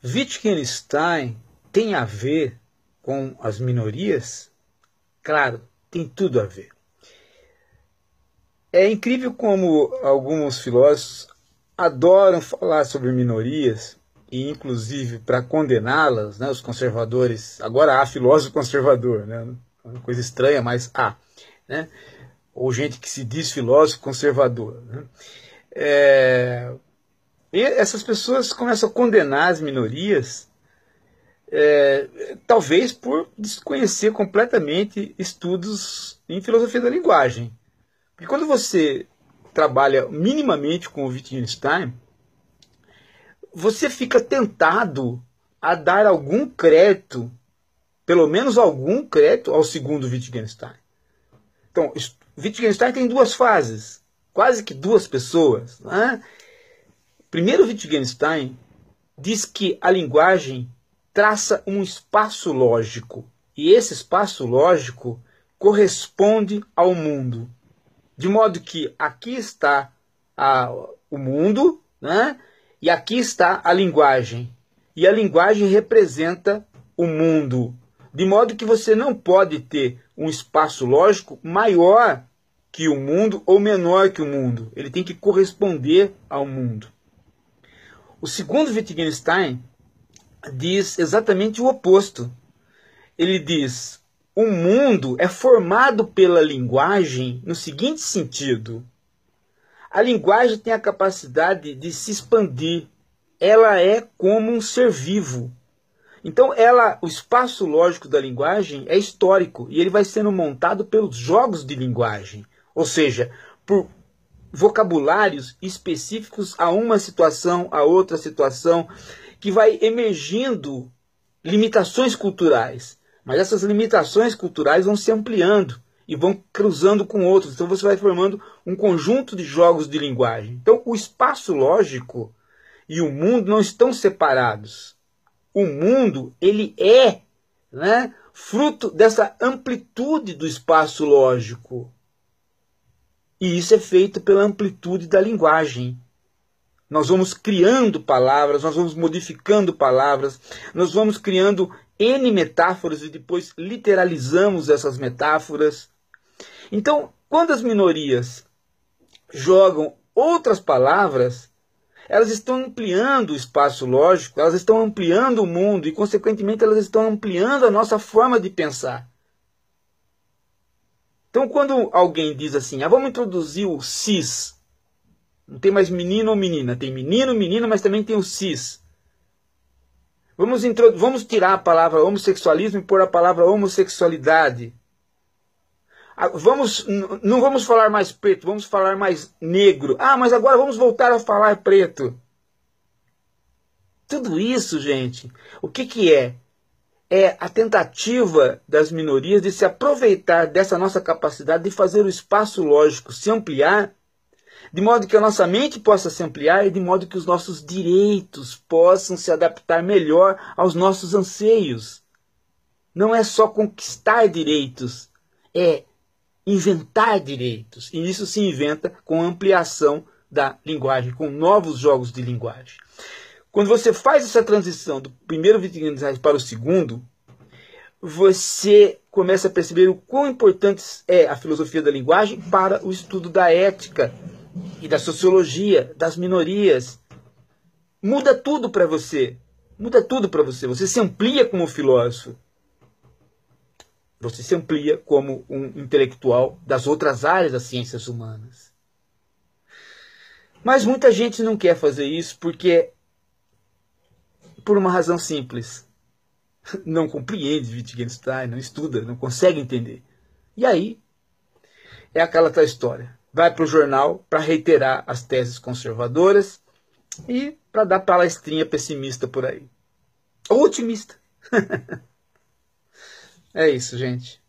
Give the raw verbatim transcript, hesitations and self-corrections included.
Wittgenstein tem a ver com as minorias? Claro, tem tudo a ver. É incrível como alguns filósofos adoram falar sobre minorias, e inclusive para condená-las, né, os conservadores, agora há filósofo conservador, né, uma coisa estranha, mas há, né, ou gente que se diz filósofo conservador. Né, é, e essas pessoas começam a condenar as minorias, é, talvez por desconhecer completamente estudos em filosofia da linguagem. Porque quando você trabalha minimamente com o Wittgenstein, você fica tentado a dar algum crédito, pelo menos algum crédito, ao segundo Wittgenstein. Então, Wittgenstein tem duas fases, quase que duas pessoas. Né? Primeiro, Wittgenstein diz que a linguagem traça um espaço lógico, e esse espaço lógico corresponde ao mundo. De modo que aqui está a, o mundo, né? E aqui está a linguagem. E a linguagem representa o mundo. De modo que você não pode ter um espaço lógico maior que o mundo ou menor que o mundo. Ele tem que corresponder ao mundo. O segundo Wittgenstein diz exatamente o oposto. Ele diz: o mundo é formado pela linguagem no seguinte sentido. A linguagem tem a capacidade de se expandir. Ela é como um ser vivo. Então, ela, o espaço lógico da linguagem é histórico e ele vai sendo montado pelos jogos de linguagem. Ou seja, por vocabulários específicos a uma situação, a outra situação, que vai emergindo limitações culturais. Mas essas limitações culturais vão se ampliando e vão cruzando com outros. Então você vai formando um conjunto de jogos de linguagem. Então o espaço lógico e o mundo não estão separados. O mundo, ele é, né, fruto dessa amplitude do espaço lógico. E isso é feito pela amplitude da linguagem. Nós vamos criando palavras, nós vamos modificando palavras, nós vamos criando N metáforas e depois literalizamos essas metáforas. Então, quando as minorias jogam outras palavras, elas estão ampliando o espaço lógico, elas estão ampliando o mundo e, consequentemente, elas estão ampliando a nossa forma de pensar. Então, quando alguém diz assim, ah, vamos introduzir o cis, não tem mais menino ou menina, tem menino, menina, mas também tem o cis. Vamos, vamos tirar a palavra homossexualismo e pôr a palavra homossexualidade. Vamos, não vamos falar mais preto, vamos falar mais negro. Ah, mas agora vamos voltar a falar preto. Tudo isso, gente, o que, que é? É a tentativa das minorias de se aproveitar dessa nossa capacidade de fazer o espaço lógico se ampliar, de modo que a nossa mente possa se ampliar e de modo que os nossos direitos possam se adaptar melhor aos nossos anseios. Não é só conquistar direitos, é inventar direitos. E isso se inventa com a ampliação da linguagem, com novos jogos de linguagem. Quando você faz essa transição do primeiro Wittgenstein para o segundo, você começa a perceber o quão importante é a filosofia da linguagem para o estudo da ética e da sociologia, das minorias. Muda tudo para você. Muda tudo para você. Você se amplia como filósofo. Você se amplia como um intelectual das outras áreas das ciências humanas. Mas muita gente não quer fazer isso porque, por uma razão simples, não compreende Wittgenstein, não estuda, não consegue entender. E aí, é aquela tal história. Vai para o jornal para reiterar as teses conservadoras e para dar palestrinha pessimista por aí. Ou otimista. É isso, gente.